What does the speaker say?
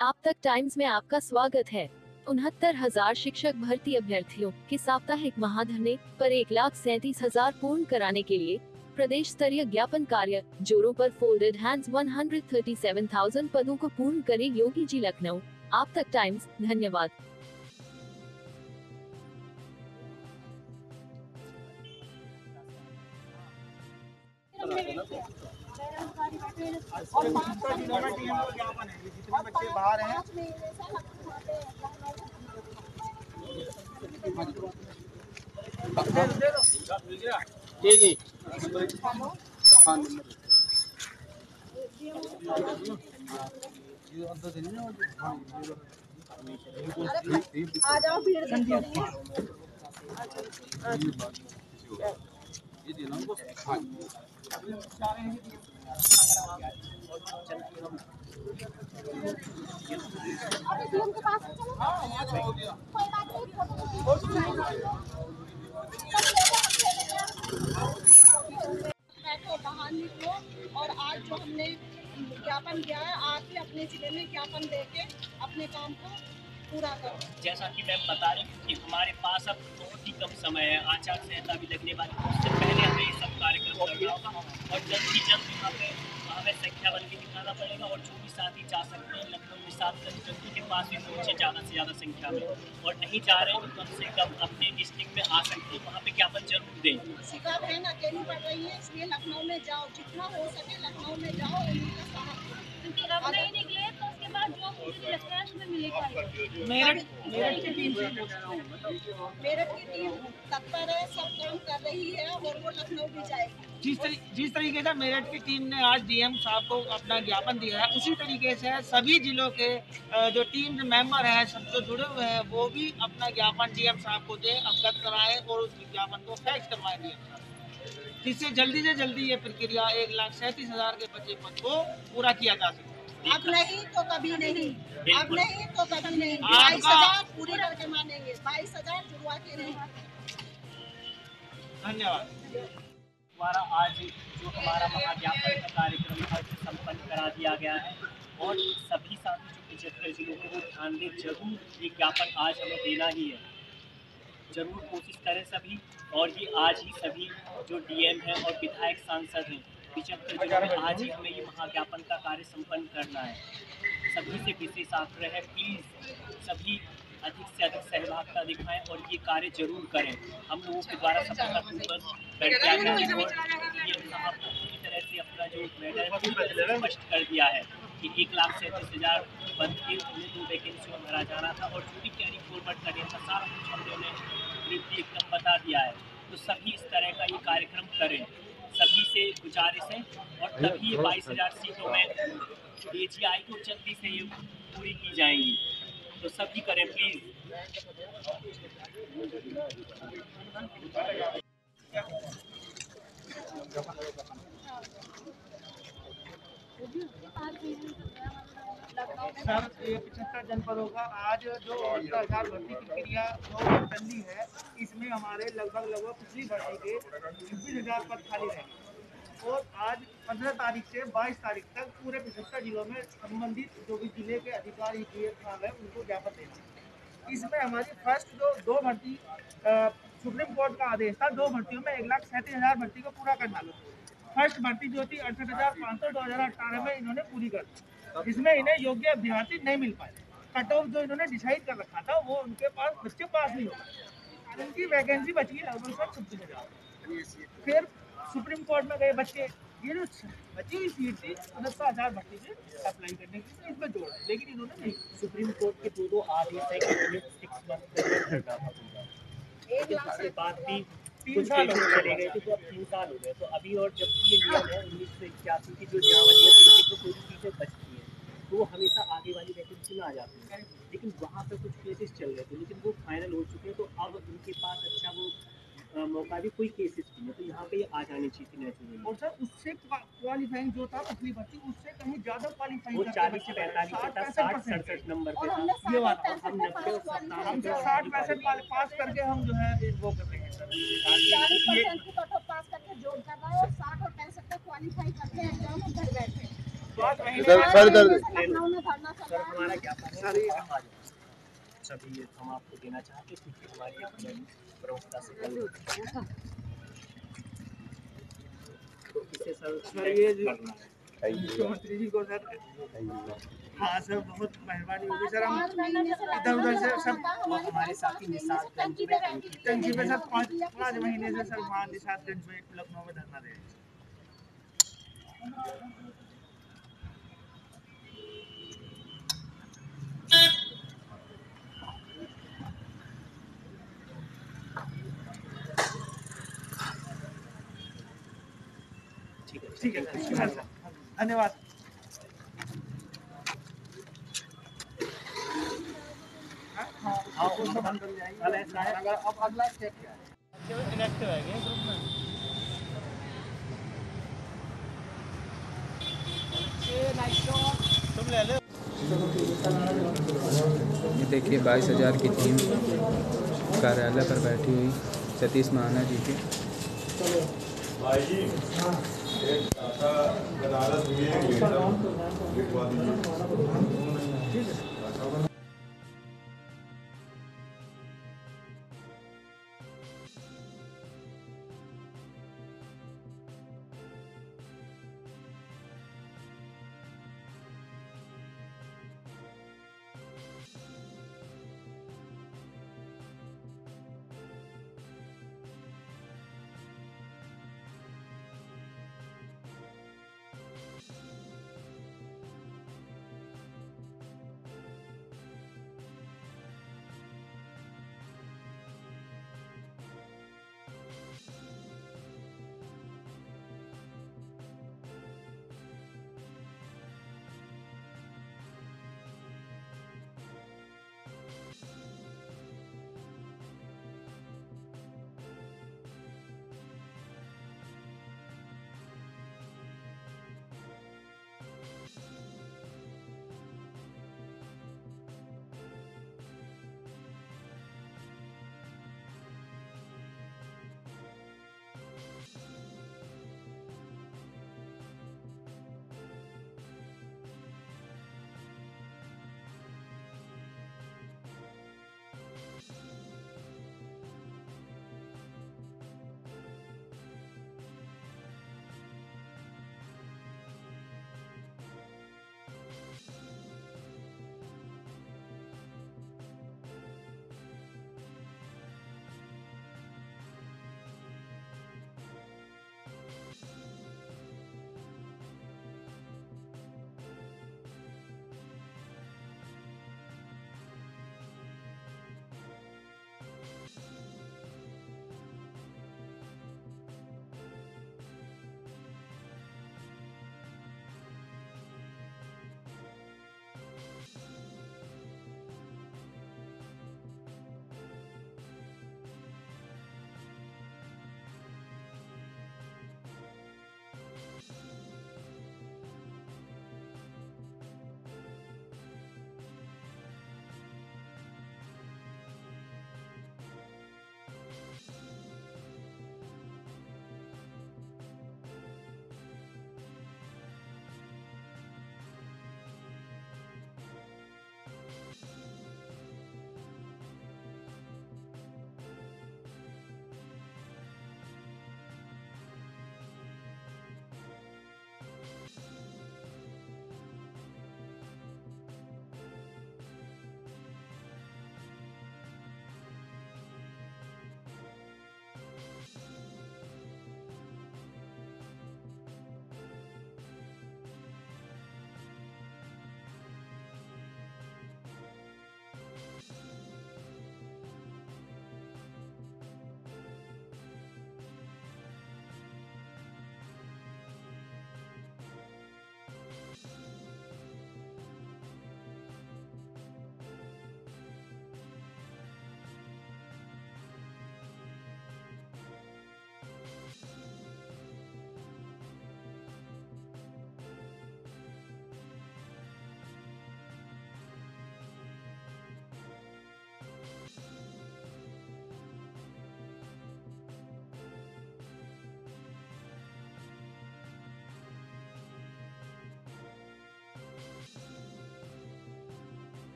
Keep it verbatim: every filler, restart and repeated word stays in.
आप तक टाइम्स में आपका स्वागत है। उनहत्तर हजार शिक्षक भर्ती अभ्यर्थियों के साप्ताहिक महाधरने पर एक लाख सैंतीस हजार पूर्ण कराने के लिए प्रदेश स्तरीय ज्ञापन कार्य जोरों पर। फोल्डेड हैंड्स एक लाख सैंतीस हजार पदों को पूर्ण करे योगी जी लखनऊ। आप तक टाइम्स। धन्यवाद। और पांच जिलों में टीम को ज्ञापन है, जितने बच्चे बाहर हैं जी जी आ जाओ भीड़ बैठो बाहर निकलो। और आज जो हमने ज्ञापन दिया है, आप भी अपने जिले में ज्ञापन देके अपने काम को पूरा करो। जैसा कि मैम बता रहे हैं कि हमारे पास अब बहुत ही कम समय है, आचार संहिता भी लगने वाली है, उससे पहले हमें ये सब कार्यक्रम करना होगा और जल्द ही जल्द यहाँ पे हमें संख्या बन के दिखाना पड़ेगा। और जो भी साथी जा सकते हैं लखनऊ में सात जनता के पास भी पहुँचे ज़्यादा से ज़्यादा संख्या में, और नहीं जा रहे हैं तो कम से कम अपने डिस्ट्रिक्ट में आ सकते हैं, वहाँ पे ज्ञापन जरूर दें। शिक्षा बहन अकेली पढ़ रही है, इसलिए लखनऊ में जाओ, जितना हो सके लखनऊ में जाओ, उनका साथ क्योंकि अब नहीं निकले तो उसके बाद जो मुझे लगता है उसमें मिलेगा। मेरठ मेरठ की टीम मेरठ की टीम तत्पर है, सब काम कर रही है और वो लखनऊ भी जाएगी। जिस तरी, जिस तरीके से मेरठ की टीम ने आज डीएम साहब को अपना ज्ञापन दिया है, उसी तरीके से सभी जिलों के जो टीम मेंबर हैं, सब जो जुड़े हुए हैं, वो भी अपना ज्ञापन डीएम साहब को दें, अवगत कराएं और उस ज्ञापन को फैक्स करवाएं डीएम साहब, जिससे जल्दी से जल्दी ये प्रक्रिया एक लाख सैंतीस हजार के बचे पद को पूरा किया जा सके। अब नहीं तो कभी नहीं, अब नहीं तो कभी नहीं। बाईस हजार पूरी करके मानेंगे, बाईस हजार जुड़वा के नहीं। धन्यवाद। द्वारा आज जो हमारा महाज्ञापन का कार्यक्रम आज संपन्न करा दिया गया है, और सभी साथी जो पिछहत्तर जिलों को वो ध्यान दें, जरूर ये ज्ञापन आज हमें देना ही है, जरूर कोशिश करें सभी। और ये आज ही सभी जो डीएम हैं और विधायक सांसद हैं पिछहत्तर जिलों में आज ही हमें ये महाज्ञापन का कार्य संपन्न करना है। सभी से विशेष आग्रह है, प्लीज़ सभी अधिक से अधिक सहभागिता दिखाएं और ये कार्य जरूर करें। हम लोगों के द्वारा सफलतापूर्वक बैठ गया है और ये साहब को पूरी तरह से अपना जो मैटर है स्पष्ट कर दिया है कि एक लाख सैंतीस हजार पद के उन्हें दो वैकेंसी में भरा जाना था, और जो भी कैरी फॉरवर्ड करने का सारा कुछ हम लोगों ने एकदम बता दिया है। तो सभी इस तरह का ये कार्यक्रम करें, सभी से गुजारिश है, और तभी ये बाईस हजार सीटों में एजीआई को जल्दी से ये पूरी की जाएंगी। तो सभी करें प्लीज। सर, ये पिछहत्तर जनपदों का आज जो हजार भर्ती प्रक्रिया जो चल रही है, इसमें हमारे लगभग लगभग पिछली भर्ती के छब्बीस हजार पद खाली रहेंगे, और आज पंद्रह तारीख से बाईस तारीख तक पूरे पिछहत्तर जिलों में संबंधित जो भी जिले के अधिकारी साहब है उनको ज्ञापन देना। इसमें हमारी फर्स्ट जो दो भर्ती सुप्रीम कोर्ट का आदेश था, दो भर्तियों में एक लाख सैंतीस हजार भर्ती को पूरा करना था। फर्स्ट भर्ती जो थी अड़सठ हजार पाँच सौ दो हजार अठारह में इन्होंने पूरी कर दी, इसमें इन्हें योग्य अभ्यर्थी नहीं मिल पाए। कट ऑफ जो इन्होंने डिसाइड कर रखा था वो उनके पास बच्चे पास नहीं हो पाए, उनकी वैकेंसी बची है लगभग सर छब्बीस हजार। फिर सुप्रीम कोर्ट में गए बच्चे, ये जो बची हुई सीट थी उनहत्तर हजार भर्ती से अप्लाई करने की तो इसमें जोड़ा, लेकिन इन्होंने नहीं। सुप्रीम कोर्ट के दो दो आदेश है कि सिक्स मंथ एक लाख से बाद भी तीन साल हो गए चले गए थे, तो अब तीन साल हो गए। तो अभी और जबकि ये नियम है उन्नीस सौ इक्यासी की जो नियमावली है, तीन को कोई चीज़ें बचती है तो वो हमेशा आगे वाली वैकेंसी में आ जाती है, लेकिन वहाँ पर कुछ केसेस चल रहे थे, लेकिन वो फाइनल हो चुके हैं। तो अब उनके पास अच्छा वो आ, मौका भी कोई केसेस की है, तो यहाँ पे आ जानी चाहिए नेचुरली। और सर उससे क्वालिफाइंग जो था पिछली भर्ती उससे कहीं ज्यादा क्वालिफाइंग वो चालीस से पैंतालीस था, साठ सड़सठ नंबर पे था, ये वाला हम नब्बे हमसे साठ पैंसठ वाले पास करके हम जो है वो करते हैं सर। चालीस परसेंट की कट ऑफ पास करके जॉब कर रहा है और साठ और पैंसठ तक क्वालिफाई करके एग्जाम में घर बैठे। सर सर लखनऊ में धरना चल रहा है। और हमारा ज्ञापन है सर, आप आ जाओ। सभी ये हम आपको देना चाहते हैं क्योंकि हमारी अपने प्रवक्ता से कल तो इसे सर सर ये जो करना है। मुख्यमंत्री जी को सर, हाँ सर बहुत मेहरबानी होगी सर, हम इधर उधर से सब और हमारे साथ ही निशातगंज में टंकी पे सर पाँच पाँच महीने से सर वहाँ निशातगंज में लखनऊ में धरना दे रहे हैं। ठीक है ठीक है सर, शुक्रिया सर, धन्यवाद। हाँ वो सब हम कल ऐसा है अगर अब अगला स्टेप क्या है? इनएक्टिव है ये ग्रुप में तुम ले लो। ये देखिए बाईस हज़ार की टीम कार्यालय पर बैठी हुई सतीश महाना जी के। भाई जी एक टाटा बनारस में लिखवा दीजिए।